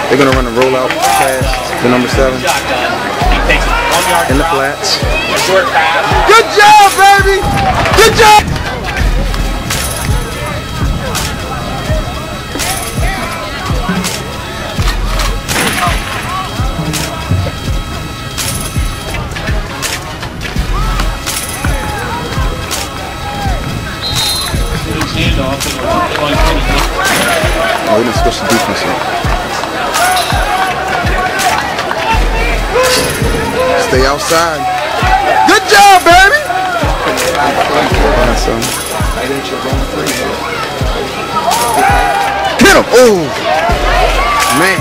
They're gonna run a rollout past the number 7 in the flats. Good job, baby! Good job! Oh, we didn't switch the defense up. Stay outside. Good job, baby! Hit him! Oh! Man.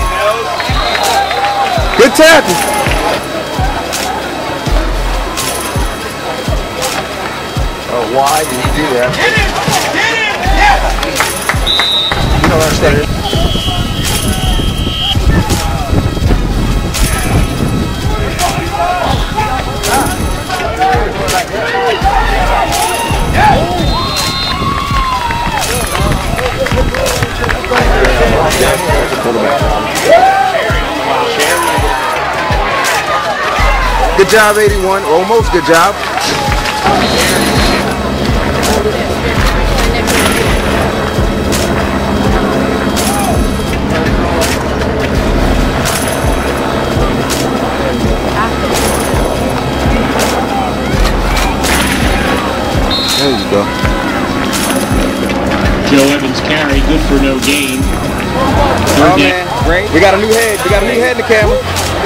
Good tackle. Oh, why did you do that? You don't understand. Good job, 81. Almost good job. There you go. Joe Evans carry, good for no gain. Oh man, great. We got a new head. We got a new head in the camera.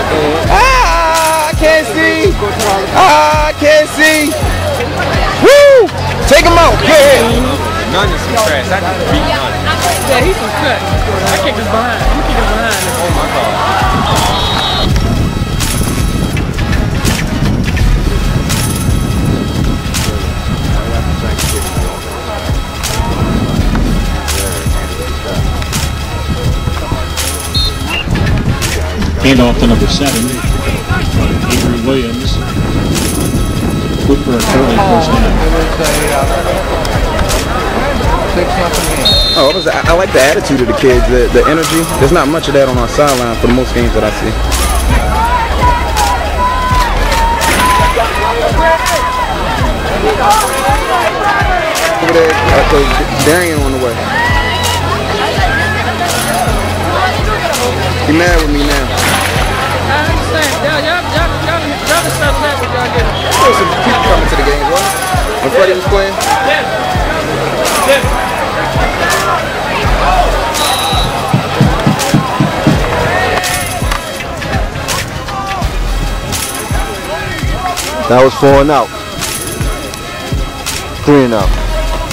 I can't see. I can't see. Woo! Take him out. Good. None is some trash. I just beat none. Yeah, he's some cut. I kicked his behind. You kicked his behind. Oh my God. Handoff to number 7, Avery Williams. Good for a curling first down. Oh, I like the attitude of the kids, the energy. There's not much of that on our sideline for the most games that I see. Look at that, Darian on the way. He mad with me now. I understand. Y'all just settle that with y'all getting. There was some people coming to the games, wasn't it? When Freddie was playing? That was 4 and out. 3 and out.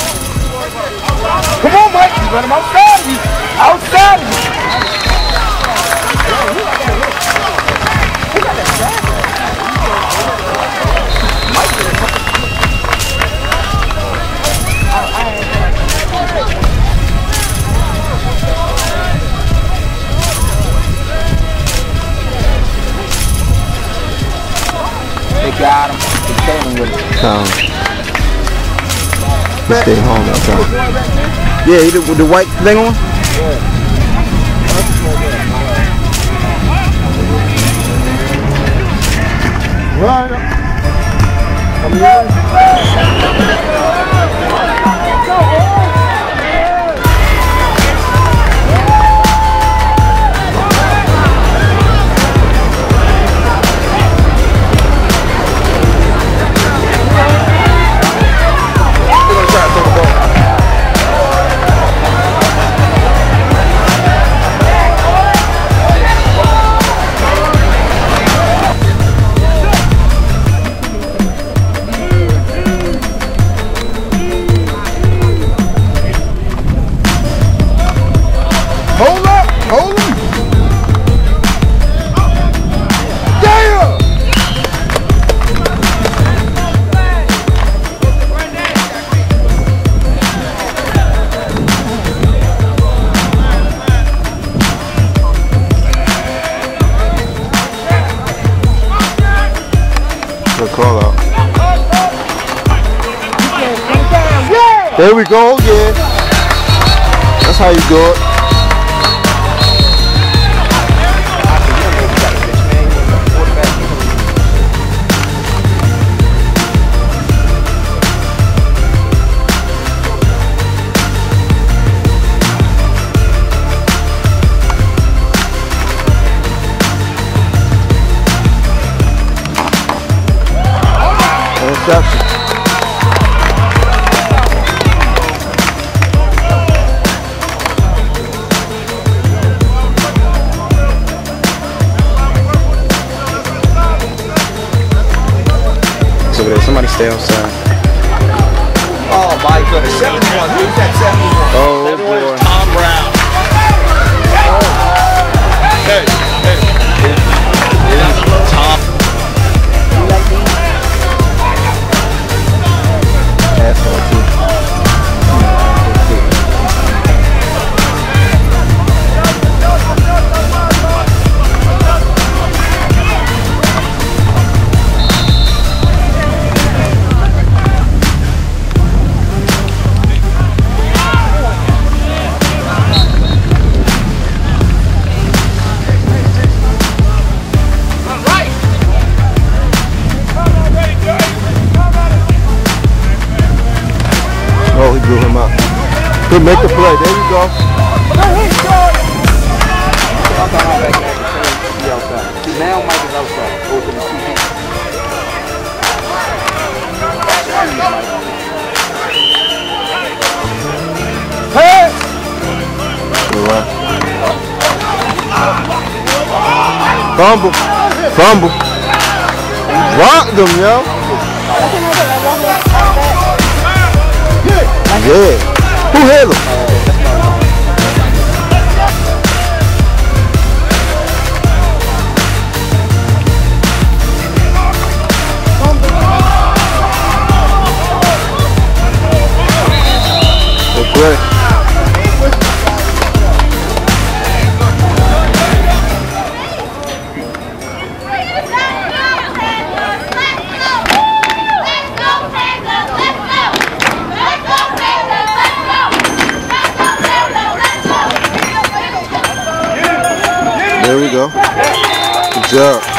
Come on, Mike. He's running outside of you. Outside of you. They got him. They're trailing with him. He stayed home that time. Yeah, he did with the white thing on? Call out. There we go, yeah. That's how you do it. interception. So there, somebody stay outside. Oh my goodness, 71. Who's that 71? Oh boy. Tom Brown. Hey, hey. Tom. Asshole too. Oh, he blew him up. Good, make the play. There you go. Now Mike is outside. Open the TV. Hey! Good run. Fumble. Fumble. Rocked them, yo. Yeah. Who hit him? Good play. There we go. Good job.